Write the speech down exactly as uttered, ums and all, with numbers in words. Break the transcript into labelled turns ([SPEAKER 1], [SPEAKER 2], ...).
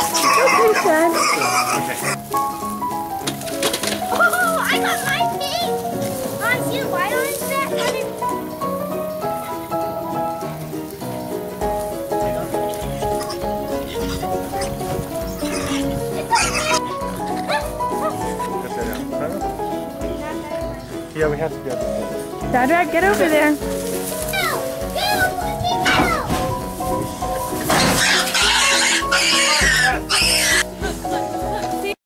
[SPEAKER 1] Okay, son.
[SPEAKER 2] Okay.
[SPEAKER 3] Oh, I got my pig. Oh, I see the white on it. I didn't...
[SPEAKER 2] Yeah, we have to go.
[SPEAKER 1] Shadrach, get over there.